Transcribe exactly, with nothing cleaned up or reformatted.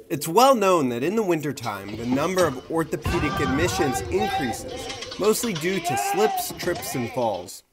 It's well known that in the wintertime, the number of orthopedic admissions increases, mostly due to slips, trips, and falls.